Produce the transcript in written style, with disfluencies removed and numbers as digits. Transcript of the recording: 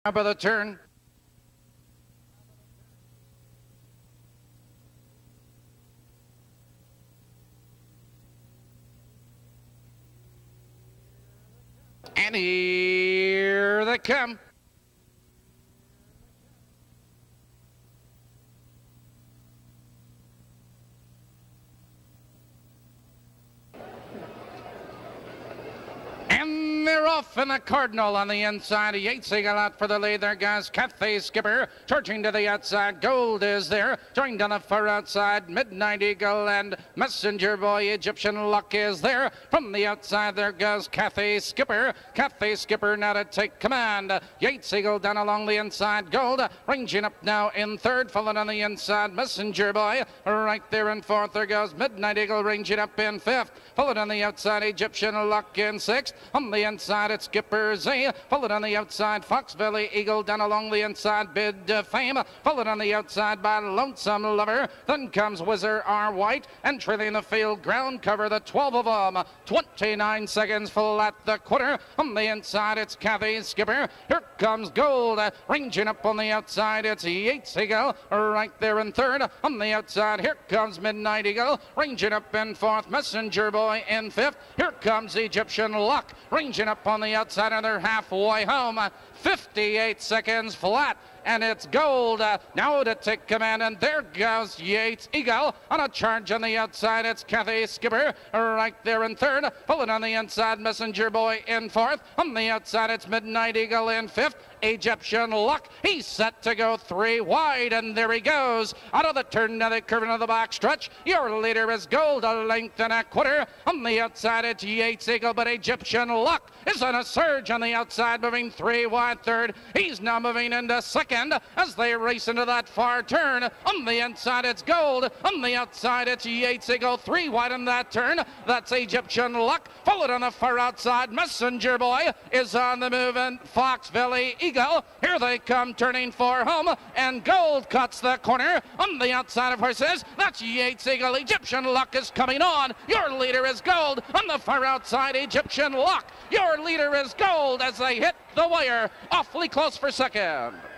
Top of the turn. And here they come. And they're off in the Cardinal on the inside. Yates Eagle out for the lead. There goes Cathay Skipper charging to the outside. Gold is there. Joined on the far outside. Midnight Eagle and Messenger Boy. Egyptian Luck is there. From the outside there goes Cathay Skipper. Cathay Skipper now to take command. Yates Eagle down along the inside. Gold ranging up now in third. Followed on the inside. Messenger Boy right there in fourth. There goes Midnight Eagle ranging up in fifth. Followed on the outside. Egyptian Luck in sixth. On the inside, it's Skipper Z. Followed on the outside, Fox Valley Eagle. Down along the inside, Bid Fame. Followed on the outside by Lonesome Lover. Then comes Whizzer R. White. And trailing the field, ground cover, the 12 of them. 29 seconds full at the quarter. On the inside, it's Cathay Skipper. Here comes Gold. Ranging up on the outside, it's Yates Eagle. Right there in third. On the outside, here comes Midnight Eagle. Ranging up in fourth, Messenger Boy in fifth. Here comes Egyptian Luck. Ranging up on the outside, and they're halfway home. 58 seconds flat, and it's Gold now to take command, and there goes Yates Eagle on a charge on the outside. It's Cathay Skipper right there in third. Followed on the inside, Messenger Boy in fourth. On the outside, it's Midnight Eagle in fifth. Egyptian Luck, he's set to go three wide, and there he goes out of the turn to the curve into the back stretch. Your leader is Gold, a length and a quarter. On the outside, it's Yates Eagle, but Egyptian Luck is on a surge on the outside, moving three wide third. He's now moving into second as they race into that far turn. On the inside, it's Gold. On the outside, it's Yates Eagle, three wide in that turn. That's Egyptian Luck. Followed on the far outside, Messenger Boy is on the move, and Fox Valley Eagle. Here they come, turning for home, and Gold cuts the corner. On the outside of horses, that's Yates Eagle. Egyptian Luck is coming on. Your leader is Gold. On the far outside, Egyptian Luck. Your leader is Gold as they hit the wire. Awfully close for second.